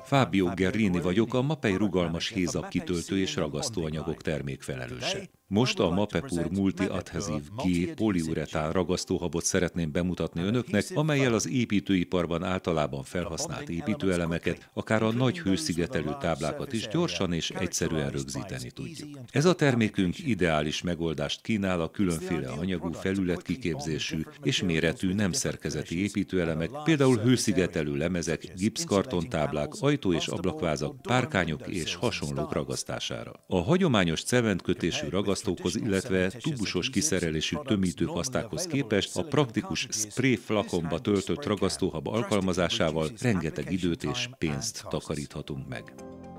Fábio Guerrini vagyok, a Mapei rugalmas hézag kitöltő és ragasztóanyagok termékfelelőse. Most a Mapepur Multi-Adhezív G poliuretán ragasztóhabot szeretném bemutatni önöknek, amellyel az építőiparban általában felhasznált építőelemeket, akár a nagy hőszigetelő táblákat is gyorsan és egyszerűen rögzíteni tudjuk. Ez a termékünk ideális megoldást kínál a különféle anyagú, felületkiképzésű és méretű nem szerkezeti építőelemek, például hőszigetelő lemezek, gipszkartontáblák, ajtó- és ablakvázak, párkányok és hasonlók ragasztására. A hagyományos cementkötésű ragasztókhoz, illetve tubusos kiszerelésű tömítőpasztákhoz képest a praktikus spray flakonba töltött ragasztóhab alkalmazásával rengeteg időt és pénzt takaríthatunk meg.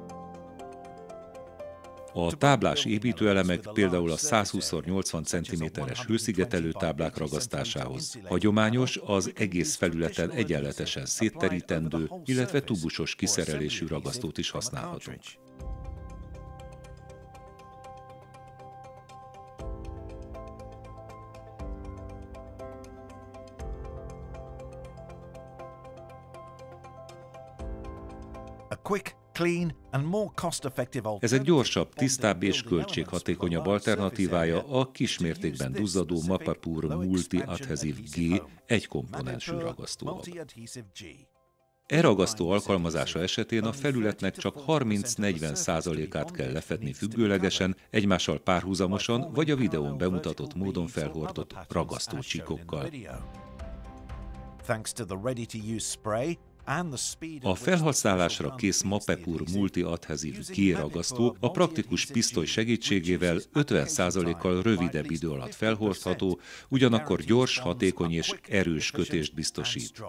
A táblás építőelemek például a 120x80 cm-es hőszigetelő táblák ragasztásához hagyományos, az egész felületen egyenletesen szétterítendő, illetve tubusos kiszerelésű ragasztót is használhatunk. Ezek gyorsabb, tisztább és költséghatékonyabb alternatívája a kismértékben duzzadó Mapepur Multi-Adhezív G egykomponensű ragasztóhab. E ragasztó alkalmazása esetén a felületnek csak 30-40%-át kell lefedni függőlegesen, egymással párhuzamosan vagy a videón bemutatott módon felhordott ragasztócsíkokkal. A felhasználásra kész Mapepur Multi-Adhezív G ragasztó a praktikus pisztoly segítségével 50%-kal rövidebb idő alatt felhordható, ugyanakkor gyors, hatékony és erős kötést biztosít.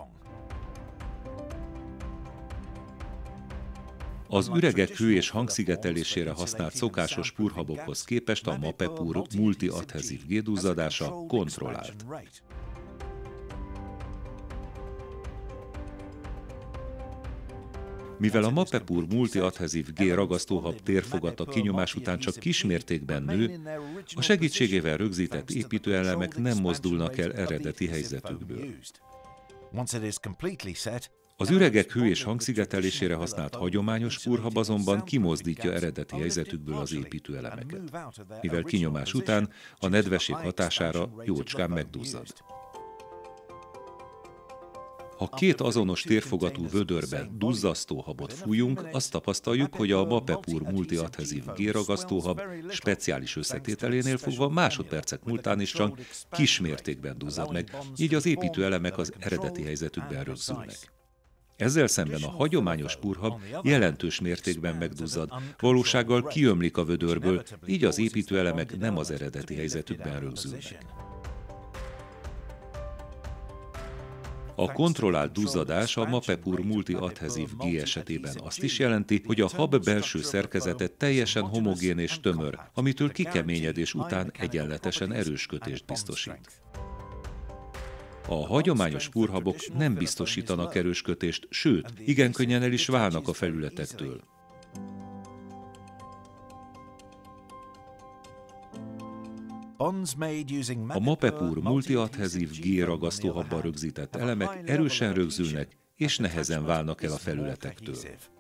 Az üregek hő- és hangszigetelésére használt szokásos purhabokhoz képest a Mapepur Multi-Adhezív G duzzadása kontrollált. Mivel a Mapepur Multi-Adhezív G ragasztóhab térfogata kinyomás után csak kismértékben nő, a segítségével rögzített építőelemek nem mozdulnak el eredeti helyzetükből. Az üregek hő- és hangszigetelésére használt hagyományos purhab azonban kimozdítja eredeti helyzetükből az építőelemeket, mivel kinyomás után a nedvesség hatására jócskán megduzzad. Ha két azonos térfogatú vödörbe duzzasztóhabot fújunk, azt tapasztaljuk, hogy a Mapepur Multi-Adhezív G ragasztóhab speciális összetételénél fogva másodpercek múltán is csak kismértékben duzzad meg, így az építőelemek az eredeti helyzetükben rögzülnek. Ezzel szemben a hagyományos purhab jelentős mértékben megduzzad, valósággal kiömlik a vödörből, így az építőelemek nem az eredeti helyzetükben rögzülnek. A kontrollált duzzadás a Mapepur Multi-Adhezív G esetében azt is jelenti, hogy a hab belső szerkezete teljesen homogén és tömör, amitől kikeményedés után egyenletesen erős kötést biztosít. A hagyományos purhabok nem biztosítanak erős kötést, sőt, igen könnyen el is válnak a felületektől. A Mapepur Multi-Adhezív G ragasztóhabban rögzített elemek erősen rögzülnek és nehezen válnak el a felületektől.